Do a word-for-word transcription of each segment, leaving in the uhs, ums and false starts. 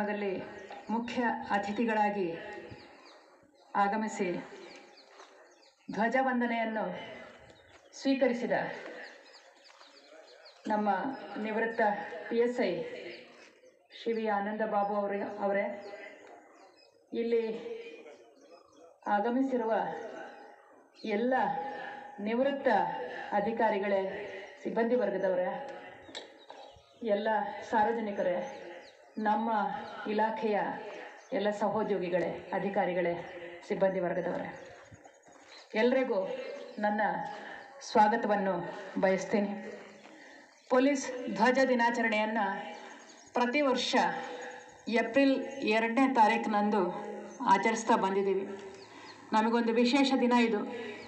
ಕಾರ್ಯಕ್ರಮದಲ್ಲಿ ಮುಖ್ಯ ಅತಿಥಿಗಳಾಗಿ ಆಗಮಿಸಿ ಧ್ವಜವಂದನೆಯನ್ನು ಸ್ವೀಕರಿಸಿದ ನಮ್ಮ ನಿವೃತ್ತ P S I Shri V Ananda Babu ಅವರೇ ಅವರೇ ಇಲ್ಲಿ ಆಗಮಿಸಿರುವ ಎಲ್ಲ ನಿವೃತ್ತ ಅಧಿಕಾರಿಗಳೇ, ಸಿಬ್ಬಂದಿ ವರ್ಗದವರೇ, ಎಲ್ಲ ಸಾರ್ವಜನಿಕರೇ, ನಮ್ಮ ಇಲಾಖೆಯ ಎಲ್ಲ ಸಹೋದ್ಯೋಗಿಗಳೇ, ಅಧಿಕಾರಿಗಳೇ, ಸಿಬ್ಬಂದಿ ವರ್ಗದವರೇ, ಎಲ್ರಿಗೂ ನನ್ನ ಸ್ವಾಗತವನ್ನು ಬಯಸ್ತೀನಿ. ಪೊಲೀಸ್ ಧ್ವಜ ದಿನಾಚರಣೆಯನ್ನು ಪ್ರತಿ ವರ್ಷ ಏಪ್ರಿಲ್ ಎರಡನೇ ತಾರೀಕಿನಂದು ಆಚರಿಸ್ತಾ ಬಂದಿದ್ದೀವಿ. ನಮಗೊಂದು ವಿಶೇಷ ದಿನ ಇದು.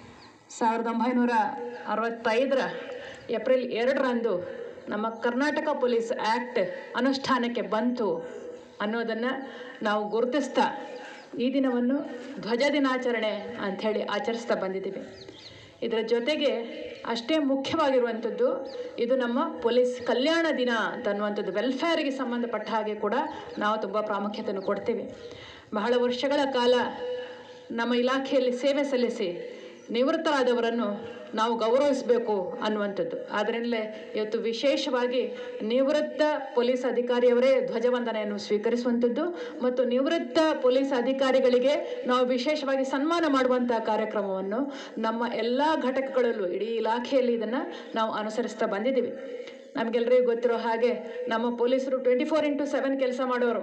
ಸಾವಿರದ ಒಂಬೈನೂರ ಅರವತ್ತೈದರ ಏಪ್ರಿಲ್ ಎರಡರಂದು ನಮ್ಮ ಕರ್ನಾಟಕ ಪೊಲೀಸ್ ಆ್ಯಕ್ಟ್ ಅನುಷ್ಠಾನಕ್ಕೆ ಬಂತು ಅನ್ನೋದನ್ನು ನಾವು ಗುರುತಿಸ್ತಾ ಈ ದಿನವನ್ನು ಧ್ವಜ ದಿನಾಚರಣೆ ಅಂಥೇಳಿ ಆಚರಿಸ್ತಾ ಬಂದಿದ್ದೀವಿ. ಇದರ ಜೊತೆಗೆ ಅಷ್ಟೇ ಮುಖ್ಯವಾಗಿರುವಂಥದ್ದು, ಇದು ನಮ್ಮ ಪೊಲೀಸ್ ಕಲ್ಯಾಣ ದಿನ ಅಂತ ಅನ್ನುವಂಥದ್ದು, ವೆಲ್ಫೇರ್ಗೆ ಸಂಬಂಧಪಟ್ಟ ಹಾಗೆ ಕೂಡ ನಾವು ತುಂಬ ಪ್ರಾಮುಖ್ಯತೆಯನ್ನು ಕೊಡ್ತೀವಿ. ಬಹಳ ವರ್ಷಗಳ ಕಾಲ ನಮ್ಮ ಇಲಾಖೆಯಲ್ಲಿ ಸೇವೆ ಸಲ್ಲಿಸಿ ನಿವೃತ್ತರಾದವರನ್ನು ನಾವು ಗೌರವಿಸಬೇಕು ಅನ್ನುವಂಥದ್ದು. ಆದ್ದರಿಂದಲೇ ಇವತ್ತು ವಿಶೇಷವಾಗಿ ನಿವೃತ್ತ ಪೊಲೀಸ್ ಅಧಿಕಾರಿಯವರೇ ಧ್ವಜವಂದನೆಯನ್ನು ಸ್ವೀಕರಿಸುವಂಥದ್ದು ಮತ್ತು ನಿವೃತ್ತ ಪೊಲೀಸ್ ಅಧಿಕಾರಿಗಳಿಗೆ ನಾವು ವಿಶೇಷವಾಗಿ ಸನ್ಮಾನ ಮಾಡುವಂಥ ಕಾರ್ಯಕ್ರಮವನ್ನು ನಮ್ಮ ಎಲ್ಲ ಘಟಕಗಳಲ್ಲೂ ಇಡೀ ಇಲಾಖೆಯಲ್ಲಿ ಇದನ್ನು ನಾವು ಅನುಸರಿಸ್ತಾ ಬಂದಿದ್ದೀವಿ. ನಮಗೆಲ್ಲರಿಗೂ ಗೊತ್ತಿರೋ ಹಾಗೆ ನಮ್ಮ ಪೊಲೀಸರು ಟ್ವೆಂಟಿ ಫೋರ್ ಇಂಟು ಸೆವೆನ್ ಕೆಲಸ ಮಾಡೋರು.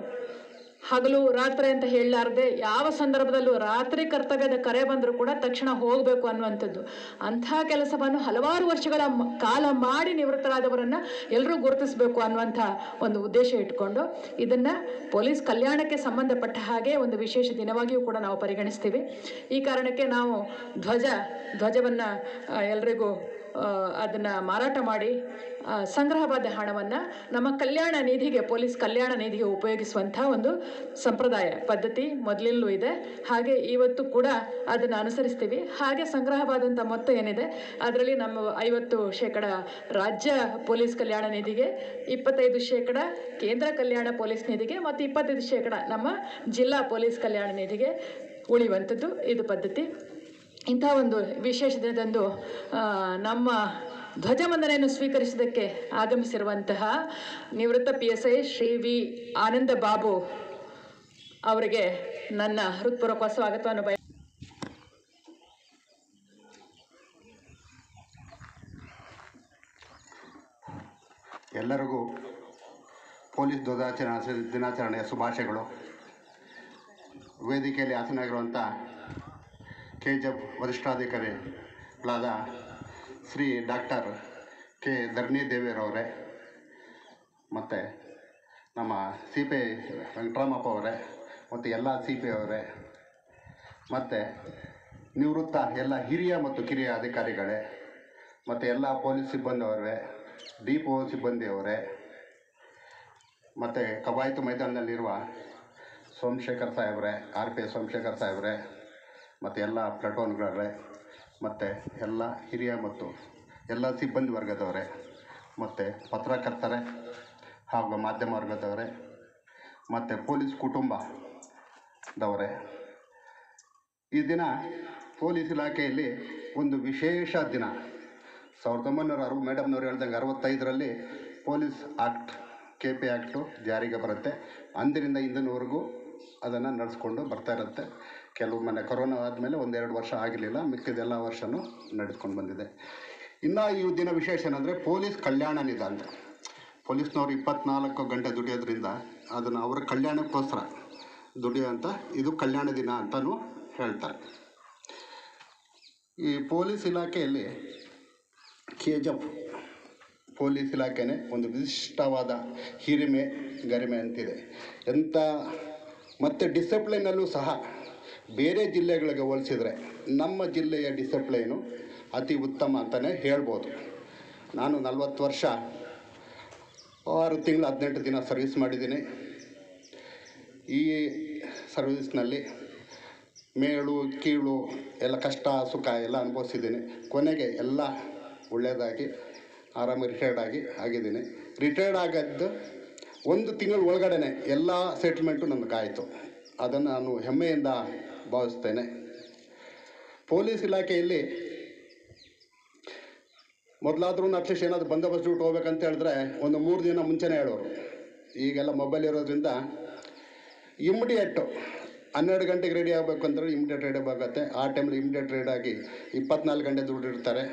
ಹಗಲು ರಾತ್ರಿ ಅಂತ ಹೇಳಲಾರದೆ ಯಾವ ಸಂದರ್ಭದಲ್ಲೂ ರಾತ್ರಿ ಕರ್ತವ್ಯದ ಕರೆ ಬಂದರೂ ಕೂಡ ತಕ್ಷಣ ಹೋಗಬೇಕು ಅನ್ನುವಂಥದ್ದು. ಅಂಥ ಕೆಲಸವನ್ನು ಹಲವಾರು ವರ್ಷಗಳ ಕಾಲ ಮಾಡಿ ನಿವೃತ್ತರಾದವರನ್ನು ಎಲ್ಲರೂ ಗುರುತಿಸಬೇಕು ಅನ್ನುವಂಥ ಒಂದು ಉದ್ದೇಶ ಇಟ್ಕೊಂಡು ಇದನ್ನು ಪೊಲೀಸ್ ಕಲ್ಯಾಣಕ್ಕೆ ಸಂಬಂಧಪಟ್ಟ ಹಾಗೆ ಒಂದು ವಿಶೇಷ ದಿನವಾಗಿಯೂ ಕೂಡ ನಾವು ಪರಿಗಣಿಸ್ತೀವಿ. ಈ ಕಾರಣಕ್ಕೆ ನಾವು ಧ್ವಜ ಧ್ವಜವನ್ನು ಎಲ್ರಿಗೂ ಅದನ್ನು ಮಾರಾಟ ಮಾಡಿ ಸಂಗ್ರಹವಾದ ಹಣವನ್ನು ನಮ್ಮ ಕಲ್ಯಾಣ ನಿಧಿಗೆ, ಪೊಲೀಸ್ ಕಲ್ಯಾಣ ನಿಧಿಗೆ ಉಪಯೋಗಿಸುವಂಥ ಒಂದು ಸಂಪ್ರದಾಯ ಪದ್ಧತಿ ಮೊದಲಿಲ್ಲೂ ಇದೆ. ಹಾಗೆ ಇವತ್ತು ಕೂಡ ಅದನ್ನು ಅನುಸರಿಸ್ತೀವಿ. ಹಾಗೆ ಸಂಗ್ರಹವಾದಂಥ ಮೊತ್ತ ಏನಿದೆ ಅದರಲ್ಲಿ ನಮ್ಮ ಐವತ್ತು ಶೇಕಡ ರಾಜ್ಯ ಪೊಲೀಸ್ ಕಲ್ಯಾಣ ನಿಧಿಗೆ, ಇಪ್ಪತ್ತೈದು ಶೇಕಡ ಕೇಂದ್ರ ಕಲ್ಯಾಣ ಪೊಲೀಸ್ ನಿಧಿಗೆ ಮತ್ತು ಇಪ್ಪತ್ತೈದು ಶೇಕಡ ನಮ್ಮ ಜಿಲ್ಲಾ ಪೊಲೀಸ್ ಕಲ್ಯಾಣ ನಿಧಿಗೆ ಉಳಿಯುವಂಥದ್ದು ಇದು ಪದ್ಧತಿ. ಇಂಥ ಒಂದು ವಿಶೇಷ ದಿನದಂದು ನಮ್ಮ ಧ್ವಜವಂದನೆಯನ್ನು ಸ್ವೀಕರಿಸೋದಕ್ಕೆ ಆಗಮಿಸಿರುವಂತಹ ನಿವೃತ್ತ P S I Shri V Ananda Babu ಅವರಿಗೆ ನನ್ನ ಹೃತ್ಪೂರ್ವಕ ಸ್ವಾಗತವನ್ನು ಬಯ ಎಲ್ಲರಿಗೂ ಪೊಲೀಸ್ ಧ್ವಜಾಚರಣೆ ದಿನಾಚರಣೆಯ ಶುಭಾಶಯಗಳು. ವೇದಿಕೆಯಲ್ಲಿ ಆಸನಾಗಿರುವಂಥ ಕೆ ಜಿ ಎಫ್ ವರಿಷ್ಠಾಧಿಕಾರಿಗಳಾದ ಶ್ರೀ ಡಾಕ್ಟರ್ ಕೆ ಧರಣಿ ದೇವಿಯರವರೇ, ಮತ್ತು ನಮ್ಮ ಸಿ ಪಿ ಐ ವೆಂಕಟರಾಮಪ್ಪ ಅವರೇ, ಮತ್ತು ಎಲ್ಲ ಸಿ ಪಿ ಅವರೇ, ಮತ್ತು ನಿವೃತ್ತ ಎಲ್ಲ ಹಿರಿಯ ಮತ್ತು ಕಿರಿಯ ಅಧಿಕಾರಿಗಳೇ, ಮತ್ತು ಎಲ್ಲ ಪೊಲೀಸ್ ಸಿಬ್ಬಂದಿಯವರೇ, ಡಿ ಪಿ ಒ ಸಿಬ್ಬಂದಿಯವರೇ, ಮತ್ತು ಕವಾಯತು ಮೈದಾನದಲ್ಲಿರುವ ಸೋಮಶೇಖರ್ ಸಾಹೇಬ್ರೆ, ಆರ್ ಪಿ ಎಸ್ ಸೋಮಶೇಖರ್ ಸಾಹೇಬ್ರೆ, ಮತ್ತು ಎಲ್ಲ ಪ್ಲಟೋನ್ಗಳೇ, ಮತ್ತು ಎಲ್ಲ ಹಿರಿಯ ಮತ್ತು ಎಲ್ಲ ಸಿಬ್ಬಂದಿ ವರ್ಗದವರೇ, ಮತ್ತು ಪತ್ರಕರ್ತರೇ ಹಾಗೂ ಮಾಧ್ಯಮ ವರ್ಗದವರೇ, ಮತ್ತು ಪೊಲೀಸ್ ಕುಟುಂಬದವರೇ, ಈ ದಿನ ಪೊಲೀಸ್ ಇಲಾಖೆಯಲ್ಲಿ ಒಂದು ವಿಶೇಷ ದಿನ. ಸಾವಿರದ ಒಂಬೈನೂರ ಅರವತ್ತು ಮೇಡಮ್ನವ್ರು ಹೇಳ್ದಂಗೆ ಅರವತ್ತೈದರಲ್ಲಿ police act, K P act ಜಾರಿಗೆ ಬರುತ್ತೆ. ಅಂದಿನಿಂದ ಇಂದಿನವರೆಗೂ ಅದನ್ನು ನಡೆಸ್ಕೊಂಡು ಬರ್ತಾ ಇರುತ್ತೆ. ಕೆಲವು ಮೊನ್ನೆ ಕೊರೋನಾ ಆದಮೇಲೆ ಒಂದೆರಡು ವರ್ಷ ಆಗಿರಲಿಲ್ಲ, ಮಿಕ್ಕಿದೆಲ್ಲ ವರ್ಷವೂ ನಡೆಸ್ಕೊಂಡು ಬಂದಿದೆ. ಇನ್ನು ಈ ದಿನ ವಿಶೇಷ ಏನಂದರೆ ಪೊಲೀಸ್ ಕಲ್ಯಾಣ ನಿಧಿ ಅಂತ. ಪೊಲೀಸ್ನವ್ರು ಇಪ್ಪತ್ನಾಲ್ಕು ಗಂಟೆ ದುಡಿಯೋದ್ರಿಂದ ಅದನ್ನು ಅವರ ಕಲ್ಯಾಣಕ್ಕೋಸ್ಕರ ದುಡಿಯೋಂಥ ಇದು ಕಲ್ಯಾಣ ದಿನ ಅಂತಲೂ ಹೇಳ್ತಾರೆ. ಈ ಪೊಲೀಸ್ ಇಲಾಖೆಯಲ್ಲಿ ಕೆ ಜಿ ಎಫ್ ಪೊಲೀಸ್ ಇಲಾಖೆನೇ ಒಂದು ವಿಶಿಷ್ಟವಾದ ಹಿರಿಮೆ ಗರಿಮೆ ಅಂತಿದೆ. ಎಂಥ ಮತ್ತು ಡಿಸಿಪ್ಲೈನಲ್ಲೂ ಸಹ ಬೇರೆ ಜಿಲ್ಲೆಗಳಿಗೆ ಹೋಲಿಸಿದರೆ ನಮ್ಮ ಜಿಲ್ಲೆಯ ಡಿಸಿಪ್ಲೈನು ಅತಿ ಉತ್ತಮ ಅಂತಲೇ ಹೇಳ್ಬೋದು. ನಾನು ನಲವತ್ತು ವರ್ಷ ಆರು ತಿಂಗಳು ಹದಿನೆಂಟು ದಿನ ಸರ್ವಿಸ್ ಮಾಡಿದ್ದೀನಿ. ಈ ಸರ್ವಿಸ್ನಲ್ಲಿ ಮೇಳು ಕೀಳು ಎಲ್ಲ ಕಷ್ಟ ಸುಖ ಎಲ್ಲ ಅನುಭವಿಸಿದ್ದೀನಿ. ಕೊನೆಗೆ ಎಲ್ಲ ಒಳ್ಳೆಯದಾಗಿ ಆರಾಮಾಗಿ ರಿಟೈರ್ಡ್ ಆಗಿ ಆಗಿದ್ದೀನಿ. ರಿಟೈರ್ಡ್ ಆಗಿದ್ದು ಒಂದು ತಿಂಗಳ ಒಳಗಡೆ ಎಲ್ಲ ಸೆಟ್ಲ್ಮೆಂಟು ನಮಗಾಯಿತು. ಅದನ್ನು ನಾನು ಹೆಮ್ಮೆಯಿಂದ ಭಾವಿಸ್ತೇನೆ. ಪೊಲೀಸ್ ಇಲಾಖೆಯಲ್ಲಿ ಮೊದಲಾದ್ರೂ ಅಟ್ಲೀಸ್ಟ್ ಏನಾದರೂ ಬಂದೋಬಸ್ತ್ ಡ್ಯೂಟಿ ಹೋಗ್ಬೇಕಂತ ಹೇಳಿದ್ರೆ ಒಂದು ಮೂರು ದಿನ ಮುಂಚೆನೇ ಹೇಳೋರು. ಈಗೆಲ್ಲ ಮೊಬೈಲ್ ಇರೋದ್ರಿಂದ ಇಮ್ಮಿಡಿಯೇಟು ಹನ್ನೆರಡು ಗಂಟೆಗೆ ರೆಡಿ ಆಗಬೇಕು ಅಂತೇಳಿ ಇಮಿಡಿಯೇಟ್ ರೆಡಿ ಆಗುತ್ತೆ. ಆ ಟೈಮಲ್ಲಿ ಇಮಿಡಿಯೇಟ್ ರೆಡಿ ಆಗಿ ಇಪ್ಪತ್ನಾಲ್ಕು ಗಂಟೆ ದುಡ್ಡಿರ್ತಾರೆ.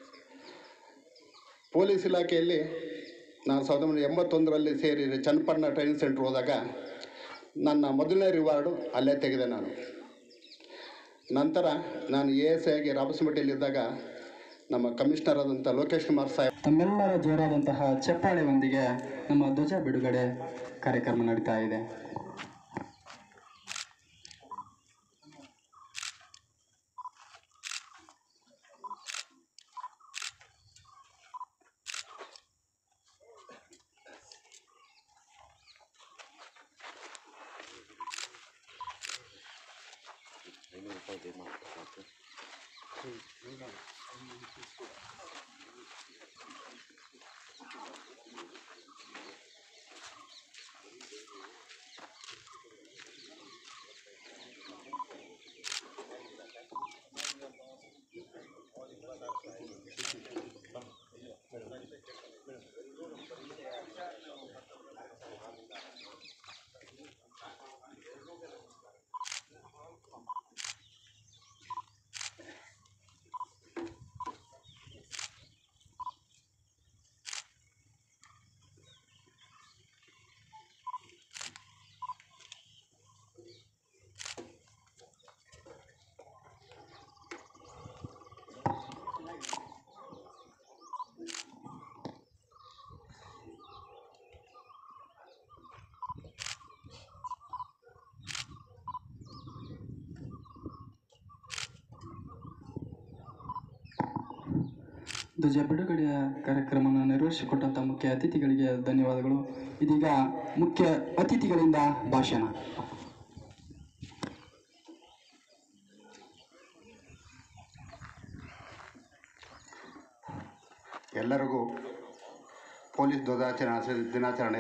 ಪೊಲೀಸ್ ಇಲಾಖೆಯಲ್ಲಿ ನಾನು ಸಾವಿರದ ಒಂಬೈನೂರ ಎಂಬತ್ತೊಂದರಲ್ಲಿ ಸೇರಿ ಚನ್ನಪಟ್ಟಣ ಟ್ರೈನಿಂಗ್ ಸೆಂಟ್ರ್ ಹೋದಾಗ ನನ್ನ ಮೊದಲನೇ ರಿವಾರ್ಡು ಅಲ್ಲೇ ತೆಗೆದೆ ನಾನು. ನಂತರ ನಾನು ಎ ಎಸ್ ಐ ಆಗಿ ರಾಬಸ್ಮಟ್ಟಿಯಲ್ಲಿದ್ದಾಗ ನಮ್ಮ ಕಮಿಷನರ್ ಆದಂಥ ಲೋಕೇಶ್ ಕುಮಾರ್ ಸಾಹೇಬ್ ತಮ್ಮೆಲ್ಲರ ಜೋರಾದಂತಹ ಚಪ್ಪಾಳೆಯೊಂದಿಗೆ ನಮ್ಮ ಧ್ವಜ ಬಿಡುಗಡೆ ಕಾರ್ಯಕ್ರಮ ನಡೀತಾ ಇದೆ. ಧ್ವಜ ಬಿಡುಗಡೆಯ ಕಾರ್ಯಕ್ರಮವನ್ನು ನಿರ್ವಹಿಸಿಕೊಟ್ಟಂಥ ಮುಖ್ಯ ಅತಿಥಿಗಳಿಗೆ ಧನ್ಯವಾದಗಳು. ಇದೀಗ ಮುಖ್ಯ ಅತಿಥಿಗಳಿಂದ ಭಾಷಣ. ಎಲ್ಲರಿಗೂ ಪೊಲೀಸ್ ಧ್ವಜಾಚರಣೆ ದಿನಾಚರಣೆ.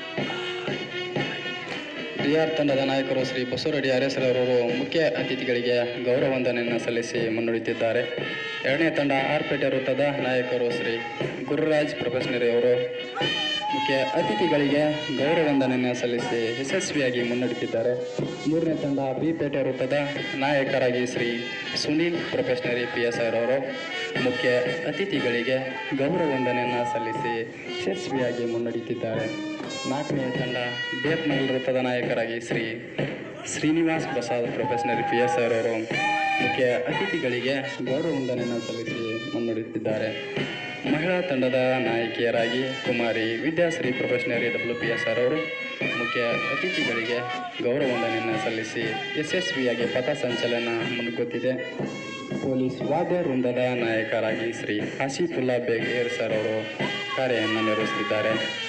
ಡಿ ಆರ್ ತಂಡದ ನಾಯಕರು ಶ್ರೀ ಬಸವರೆಡ್ಡಿ ಅರೇಸರವರು ಮುಖ್ಯ ಅತಿಥಿಗಳಿಗೆ ಗೌರವ ವಂದನೆಯನ್ನು ಸಲ್ಲಿಸಿ ಮುನ್ನಡೆಯುತ್ತಿದ್ದಾರೆ. ಎರಡನೇ ತಂಡ ಆರ್ಪೇಟೆ ವೃತ್ತದ ನಾಯಕರು ಶ್ರೀ ಗುರುರಾಜ್ ಪ್ರೊಫೆಷನರಿ ಅವರು ಮುಖ್ಯ ಅತಿಥಿಗಳಿಗೆ ಗೌರವ ವಂದನೆಯನ್ನು ಸಲ್ಲಿಸಿ ಯಶಸ್ವಿಯಾಗಿ ಮುನ್ನಡೆಯುತ್ತಿದ್ದಾರೆ. ಮೂರನೇ ತಂಡ ಬಿ ಪೇಟೆ ವೃತ್ತದ ನಾಯಕರಾಗಿ Shri Sunil probationary P S R ಅವರು ಮುಖ್ಯ ಅತಿಥಿಗಳಿಗೆ ಗೌರವ ವಂದನೆಯನ್ನು ಸಲ್ಲಿಸಿ ಯಶಸ್ವಿಯಾಗಿ ಮುನ್ನಡೆಯುತ್ತಿದ್ದಾರೆ. ನಾಲ್ಕನೇ ತಂಡ ಬೇತ್ಮಂಗಲ್ ವೃತ್ತದ ನಾಯಕರಾಗಿ Shri Srinivas Prasad probationary P S R ಅವರು ಮುಖ್ಯ ಅತಿಥಿಗಳಿಗೆ ಗೌರವ ವಂದನೆಯನ್ನು ಸಲ್ಲಿಸಿ ಮುನ್ನಡೆಯುತ್ತಿದ್ದಾರೆ. ಮಹಿಳಾ ತಂಡದ ನಾಯಕಿಯರಾಗಿ Kumari Vidyashree probationary W P S R ಅವರು ಮುಖ್ಯ ಅತಿಥಿಗಳಿಗೆ ಗೌರವ ವಂದನೆಯನ್ನು ಸಲ್ಲಿಸಿ ಯಶಸ್ವಿಯಾಗಿ ಪಥಸಂಚಲನ ಮುನ್ನುಗ್ಗುತ್ತಿದೆ. ಪೊಲೀಸ್ ವಾದ್ಯ ವೃಂದದ ನಾಯಕರಾಗಿ ಶ್ರೀ ಆಸಿಫುಲ್ಲಾ ಬೇಗ್ ಏರ್ ಸರ್ ಅವರು ಕಾರ್ಯವನ್ನು ನಿರ್ವಹಿಸುತ್ತಿದ್ದಾರೆ.